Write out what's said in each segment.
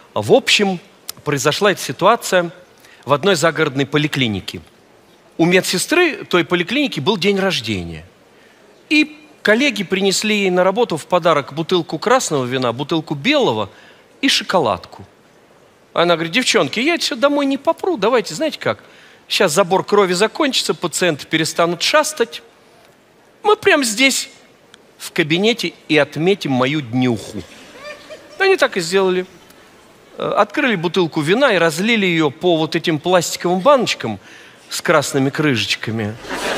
В общем, произошла эта ситуация в одной загородной поликлинике. У медсестры той поликлиники был день рождения. И коллеги принесли ей на работу в подарок бутылку красного вина, бутылку белого и шоколадку. Она говорит: девчонки, я все домой не попру, давайте, знаете как, сейчас забор крови закончится, пациенты перестанут шастать. Мы прямо здесь, в кабинете, и отметим мою днюху. Они так и сделали. Открыли бутылку вина и разлили ее по вот этим пластиковым баночкам с красными крышечками.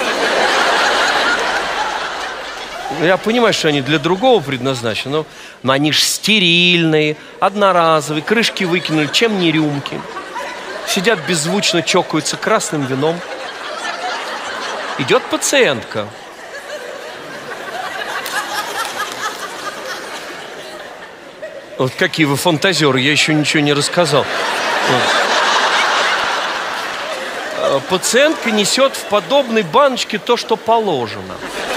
Я понимаю, что они для другого предназначены, но они же стерильные, одноразовые, крышки выкинули, чем не рюмки. Сидят беззвучно, чокаются красным вином. Идет пациентка. Вот какие вы фантазеры, я еще ничего не рассказал. Вот. Пациентка несет в подобной баночке то, что положено.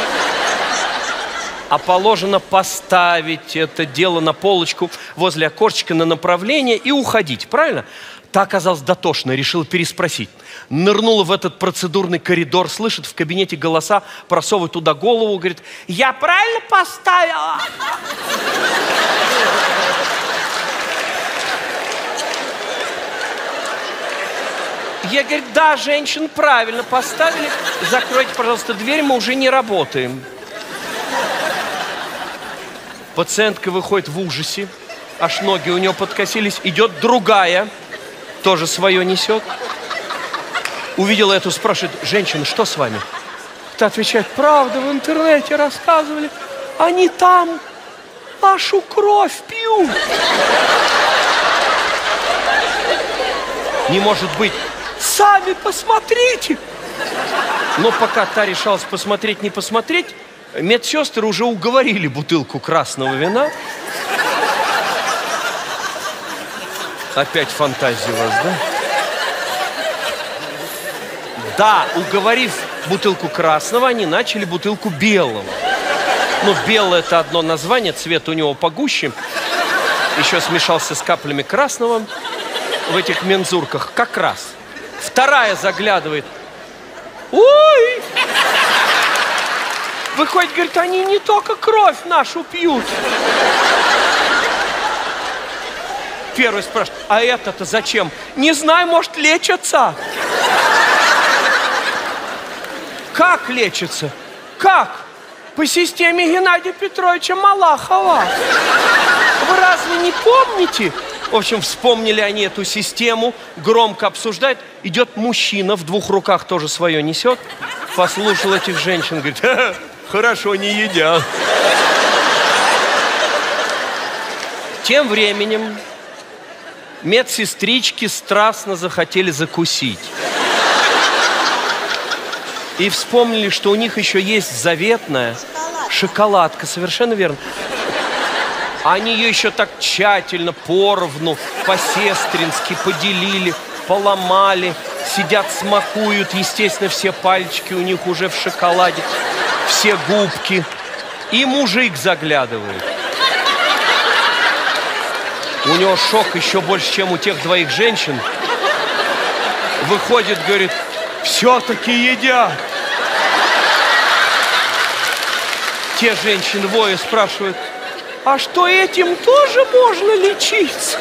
А положено поставить это дело на полочку возле окошечка на направление и уходить, правильно? Та оказалась дотошна, решила переспросить. Нырнула в этот процедурный коридор, слышит в кабинете голоса, просовывает туда голову, говорит: я правильно поставила? Я, говорит, да, женщин правильно поставили. Закройте, пожалуйста, дверь, мы уже не работаем. Пациентка выходит в ужасе, аж ноги у нее подкосились. Идет другая, тоже свое несет. Увидела эту, спрашивает: женщина, что с вами? Та отвечает: правда, в интернете рассказывали, они там нашу кровь пьют. Не может быть. Сами посмотрите. Но пока та решалась посмотреть, не посмотреть, медсестры уже уговорили бутылку красного вина. Опять фантазия у вас, да? Да, уговорив бутылку красного, они начали бутылку белого. Ну, белое — это одно название, цвет у него погуще. Еще смешался с каплями красного в этих мензурках. Как раз. Вторая заглядывает. Ой! Выходит, говорит, они не только кровь нашу пьют. Первый спрашивает: а это-то зачем? Не знаю, может, лечатся. Как лечатся? Как? По системе Геннадия Петровича Малахова. Вы разве не помните? В общем, вспомнили они эту систему, громко обсуждают. Идет мужчина, в двух руках тоже свое несет. Послушал этих женщин, говорит: хорошо, не едят. Тем временем медсестрички страстно захотели закусить. И вспомнили, что у них еще есть заветная шоколадка. Совершенно верно. Они ее еще так тщательно, поровну, по-сестрински поделили, поломали. Сидят, смакуют. Естественно, все пальчики у них уже в шоколаде. Все губки. И мужик заглядывает. У него шок еще больше, чем у тех двоих женщин. Выходит, говорит: все-таки едят. Те женщины воя спрашивают: а что, этим тоже можно лечиться?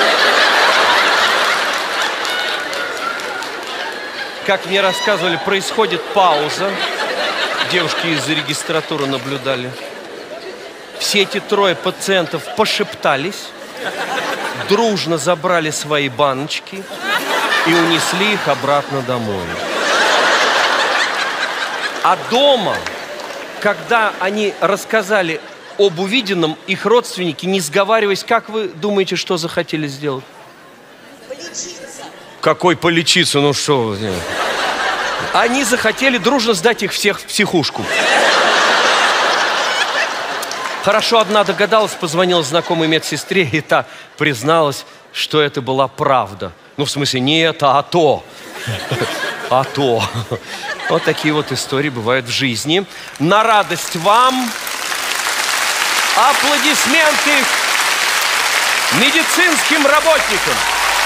Как мне рассказывали, происходит пауза. Девушки из регистратуры наблюдали. Все эти трое пациентов пошептались, дружно забрали свои баночки и унесли их обратно домой. А дома, когда они рассказали об увиденном, их родственники, не сговариваясь, как вы думаете, что захотели сделать? Полечиться. Какой полечиться? Ну что вы? Они захотели дружно сдать их всех в психушку. Хорошо, одна догадалась, позвонила знакомой медсестре, и та призналась, что это была правда. Ну, в смысле, не это, а то. А то. Вот такие вот истории бывают в жизни. На радость вам аплодисменты медицинским работникам,